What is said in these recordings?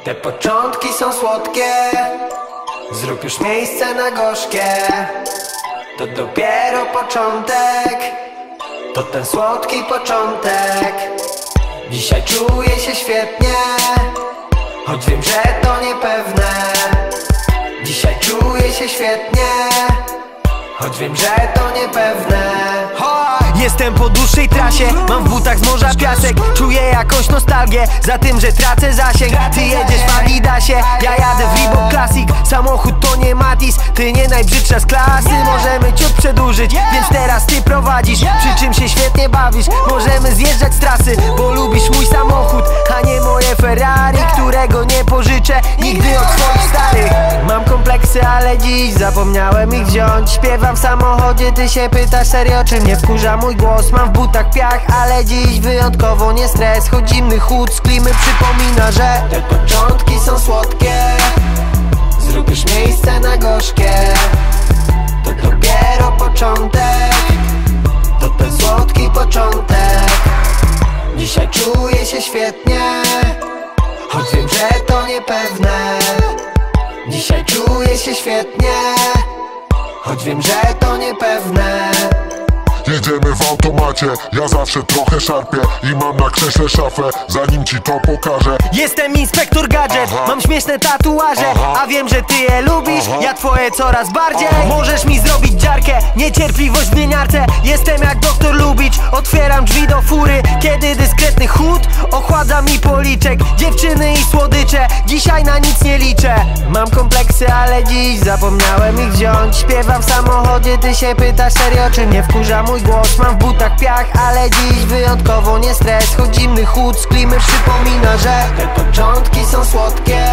Te początki są słodkie, zrób już miejsce na gorzkie. To dopiero początek, to ten słodki początek. Dzisiaj czuję się świetnie, choć wiem, że to niepewne. Dzisiaj czuję się świetnie, choć wiem, że to niepewne. Jestem po dłuższej trasie, mam w butach z morza piasek. Czuję jakąś nostalgię za tym, że tracę zasięg. Ty jedziesz w Adidasie, ja jadę w Reebok Classic. Samochód to nie Matiz, ty nie najbrzydsza z klasy. Możemy ciut przedłużyć, więc teraz ty prowadzisz, przy czym się świetnie bawisz. Możemy zjeżdżać z trasy, bo lubisz mój samochód, a nie moje Ferrari, którego nie pożyczę nigdy od swoich starych. Mam kompleksy, ale dziś zapomniałem ich wziąć. Śpiewam w samochodzie, ty się pytasz serio, czy mnie wkurza mój głos. Mam w butach piach, ale dziś wyjątkowo nie stres. Choć zimny chłód z klimy przypomina, że te początki są słodkie, zrób już miejsce na gorzkie. To dopiero początek, to ten słodki początek. Dzisiaj czuję się świetnie, choć wiem, że to niepewne. Dzisiaj czuję się świetnie, choć wiem, że to niepewne. Jedziemy w automacie, ja zawsze trochę szarpię i mam na krześle szafę, zanim ci to pokażę. Jestem inspektor gadżet, mam śmieszne tatuaże, a wiem, że ty je lubisz, ja twoje coraz bardziej. Możesz mi zrobić dziarkę, niecierpliwość w mieniarce. Jestem jak doktor Lubicz, otwieram drzwi do fury, kiedy dyskretny chłód ochładza mi policzek. Dziewczyny i słodycze, dzisiaj na nic nie liczę. Mam kompleksy, ale dziś zapomniałem ich wziąć. Śpiewam w samochodzie, ty się pytasz serio, czy mnie wkurza mój głos. Mam w butach piach, ale dziś wyjątkowo nie stres. Choć zimny chłód z klimy przypomina, że te początki są słodkie,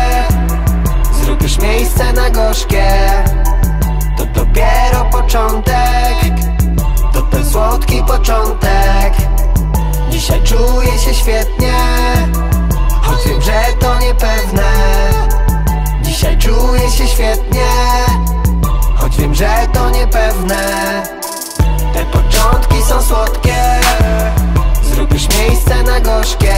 zrób już miejsce na gorzkie. To dopiero początek, to ten słodki początek. Dzisiaj czuję się świetnie, choć wiem, że to niepewne. Dzisiaj czuję się świetnie, choć wiem, że to niepewne. Te początki są słodkie, zrób już miejsce na gorzkie.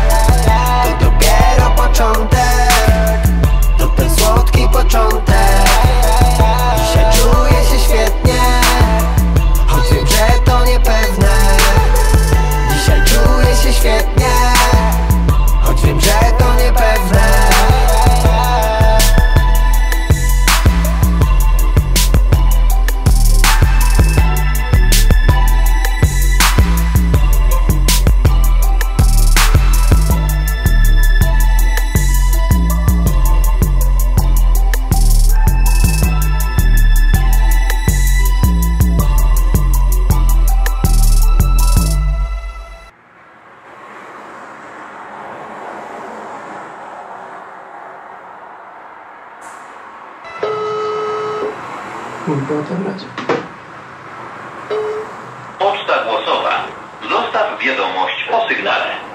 To dopiero początek, to ten słodki początek. Dzisiaj czuję się świetnie, choć wiem, że to niepewne. Dzisiaj czuję się świetnie, choć wiem, że to niepewne. Poczta głosowa. Zostaw wiadomość po sygnale.